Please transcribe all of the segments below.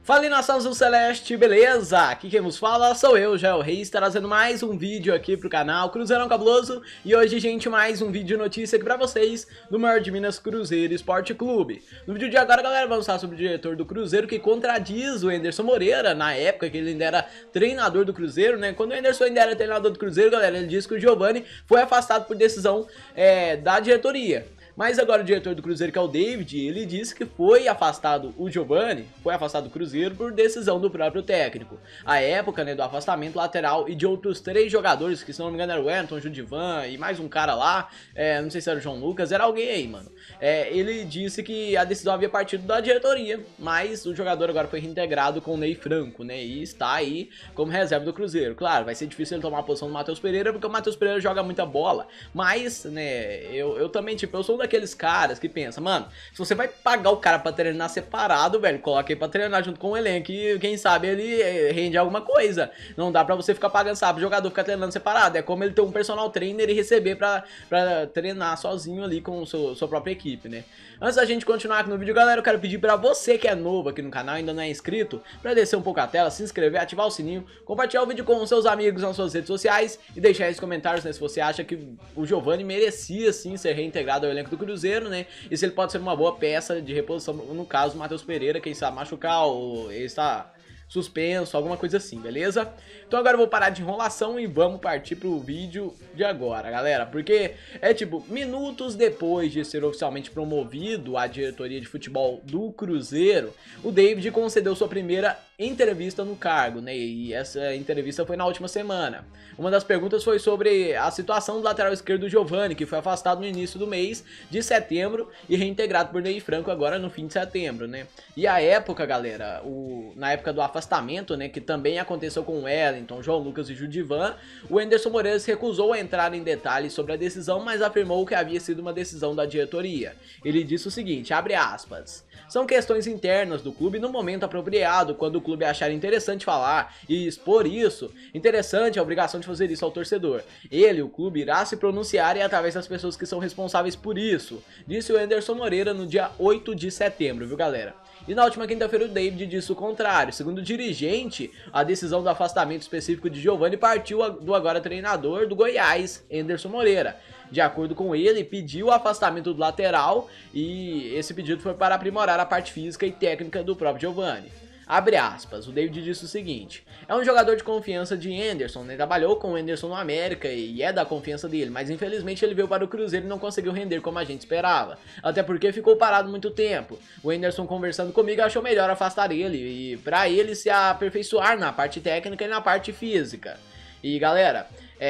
Fala, nação azul celeste, beleza? Aqui quem vos fala sou eu, Jael Reis, trazendo mais um vídeo aqui pro canal Cruzeirão Cabuloso. E hoje, gente, mais um vídeo notícia aqui pra vocês do maior de Minas, Cruzeiro Esporte Clube. No vídeo de agora, galera, vamos falar sobre o diretor do Cruzeiro que contradiz o Enderson Moreira, na época que ele ainda era treinador do Cruzeiro, né? Quando o Enderson ainda era treinador do Cruzeiro, galera, ele disse que o Giovani foi afastado por decisão da diretoria. Mas agora o diretor do Cruzeiro, que é o David, ele disse que foi afastado o Giovani, foi afastado do Cruzeiro por decisão do próprio técnico. A época, né, do afastamento lateral e de outros 3 jogadores, que se não me engano era o Wellington, o Judivan e mais um cara lá, não sei se era o João Lucas, era alguém aí, mano. Ele disse que a decisão havia partido da diretoria, mas o jogador agora foi reintegrado com o Ney Franco, né, e está aí como reserva do Cruzeiro. Claro, vai ser difícil ele tomar a posição do Matheus Pereira, porque o Matheus Pereira joga muita bola, mas, né, eu também, tipo, eu sou daqueles caras que pensam, mano, se você vai pagar o cara pra treinar separado, velho, coloca ele pra treinar junto com o elenco e quem sabe ele rende alguma coisa. Não dá pra você ficar pagando, sabe, o jogador ficar treinando separado. É como ele ter um personal trainer e receber pra treinar sozinho ali com sua própria equipe, né? Antes da gente continuar aqui no vídeo, galera, eu quero pedir pra você que é novo aqui no canal, ainda não é inscrito, pra descer um pouco a tela, se inscrever, ativar o sininho, compartilhar o vídeo com os seus amigos nas suas redes sociais e deixar aí nos comentários, né, se você acha que o Giovani merecia sim ser reintegrado ao elenco do Cruzeiro, né? E se ele pode ser uma boa peça de reposição, no caso do Matheus Pereira, quem sabe machucar ou ele está suspenso, alguma coisa assim, beleza? Então agora eu vou parar de enrolação e vamos partir pro vídeo de agora, galera. Porque é tipo, minutos depois de ser oficialmente promovido à diretoria de futebol do Cruzeiro, o David concedeu sua primeira entrevista no cargo, né? E essa entrevista foi na última semana. Uma das perguntas foi sobre a situação do lateral esquerdo Giovani, que foi afastado no início do mês de setembro e reintegrado por Ney Franco agora no fim de setembro, né? E a época, galera, na época do afastamento, né, que também aconteceu com o Wellington, João Lucas e Judivan, o Enderson Moreira se recusou a entrar em detalhes sobre a decisão, mas afirmou que havia sido uma decisão da diretoria. Ele disse o seguinte, abre aspas, são questões internas do clube no momento apropriado, quando o clube achar interessante falar e expor isso, interessante a obrigação de fazer isso ao torcedor. Ele, o clube, irá se pronunciar e através das pessoas que são responsáveis por isso, disse o Enderson Moreira no dia 8 de setembro, viu, galera? E na última quinta-feira o David disse o contrário. Segundo o dirigente, a decisão do afastamento específico de Giovani partiu do agora treinador do Goiás, Enderson Moreira. De acordo com ele, pediu o afastamento do lateral e esse pedido foi para aprimorar a parte física e técnica do próprio Giovani. Abre aspas, o David disse o seguinte, é um jogador de confiança de Enderson, né? Trabalhou com o Enderson no América e é da confiança dele, mas infelizmente ele veio para o Cruzeiro e não conseguiu render como a gente esperava, até porque ficou parado muito tempo. O Enderson conversando comigo achou melhor afastar ele e para ele se aperfeiçoar na parte técnica e na parte física. E galera,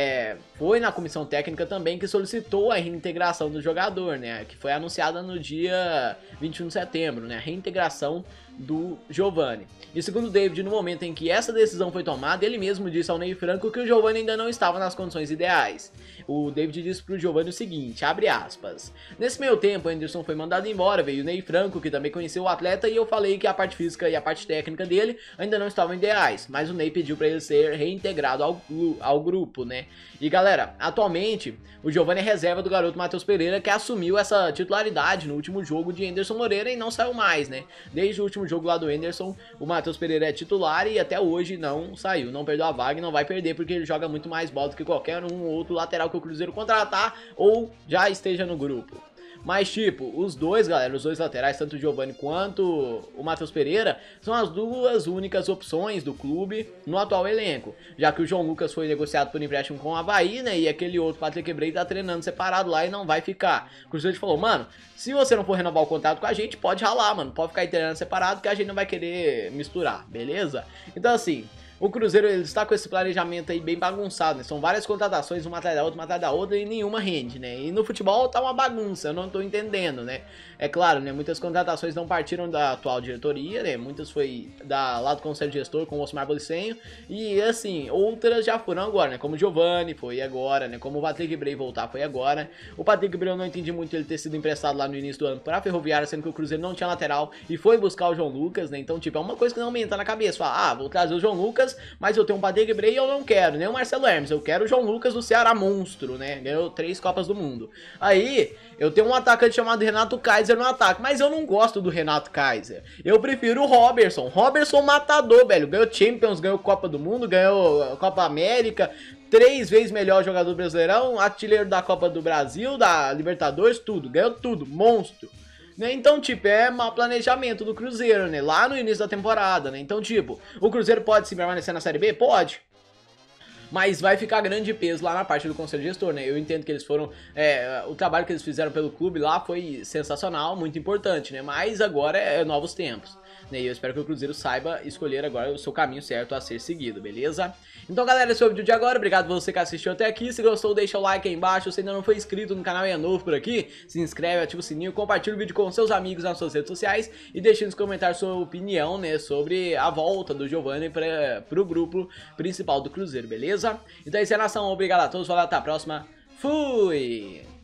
foi na comissão técnica também que solicitou a reintegração do jogador, né? Que foi anunciada no dia 21 de setembro, né? A reintegração do Giovani. E segundo o David, no momento em que essa decisão foi tomada, ele mesmo disse ao Ney Franco que o Giovani ainda não estava nas condições ideais. O David disse pro Giovani o seguinte, abre aspas, nesse meio tempo, o Enderson foi mandado embora, veio o Ney Franco, que também conheceu o atleta, e eu falei que a parte física e a parte técnica dele ainda não estavam ideais, mas o Ney pediu para ele ser reintegrado ao grupo, né? E galera, atualmente, o Giovani é reserva do garoto Matheus Pereira, que assumiu essa titularidade no último jogo de Enderson Moreira e não saiu mais, né? Desde o último jogo lá do Enderson, o Matheus Pereira é titular e até hoje não saiu, não perdeu a vaga e não vai perder porque ele joga muito mais bola do que qualquer outro lateral que o Cruzeiro contratar ou já esteja no grupo. Mas tipo, os dois, galera, os dois laterais, tanto o Giovani quanto o Matheus Pereira, são as duas únicas opções do clube no atual elenco. Já que o João Lucas foi negociado por empréstimo com o Avaí, né, e aquele outro, Patrick Bray, tá treinando separado lá e não vai ficar. O Cruzeiro falou, mano, se você não for renovar o contrato com a gente, pode ralar, mano, pode ficar aí treinando separado que a gente não vai querer misturar, beleza? Então assim, o Cruzeiro ele está com esse planejamento aí bem bagunçado, né? São várias contratações, uma atrás da outra e nenhuma rende, né? E no futebol tá uma bagunça, eu não tô entendendo, né? É claro, né? Muitas contratações não partiram da atual diretoria, né? Muitas foi lá do conselho gestor com o Osmar Bolicenho e assim, outras já foram agora, né? Como o Giovani foi agora, né? Como o Patrick Bray voltar foi agora. O Patrick Bray eu não entendi muito ele ter sido emprestado lá no início do ano pra Ferroviária, sendo que o Cruzeiro não tinha lateral e foi buscar o João Lucas, né? Então, tipo, é uma coisa que não me entra na cabeça. Fala, vou trazer o João Lucas Lucas, mas eu tenho um Patrick Bray e eu não quero, nem o Marcelo Hermes, eu quero o João Lucas do Ceará monstro, né? Ganhou 3 Copas do Mundo. Aí, eu tenho um atacante chamado Renato Kaiser no ataque, mas eu não gosto do Renato Kaiser. Eu prefiro o Robertson. Robertson matador, velho. Ganhou Champions, ganhou Copa do Mundo, ganhou Copa América, 3 vezes melhor jogador brasileirão, artilheiro da Copa do Brasil, da Libertadores, tudo. Ganhou tudo, monstro. Né? Então, tipo, é mau planejamento do Cruzeiro, né? Lá no início da temporada, né? Então, tipo, o Cruzeiro pode se permanecer na Série B? Pode. Mas vai ficar grande peso lá na parte do conselho gestor, né? Eu entendo que eles foram... o trabalho que eles fizeram pelo clube lá foi sensacional, muito importante, né? Mas agora é novos tempos, né? E eu espero que o Cruzeiro saiba escolher agora o seu caminho certo a ser seguido, beleza? Então, galera, esse foi o vídeo de agora. Obrigado por você que assistiu até aqui. Se gostou, deixa o like aí embaixo. Se ainda não foi inscrito no canal e é novo por aqui, se inscreve, ativa o sininho, compartilha o vídeo com seus amigos nas suas redes sociais e deixe nos comentários sua opinião, né, sobre a volta do Giovani pro grupo principal do Cruzeiro, beleza? Então é isso aí, nação. Obrigado a todos. Valeu, até a próxima. Fui!